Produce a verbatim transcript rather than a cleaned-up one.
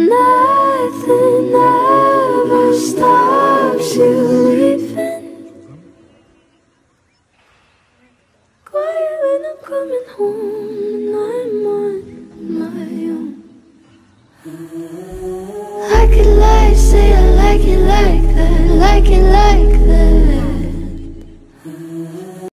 Nothing ever stops you leaving. Quiet when I'm coming home.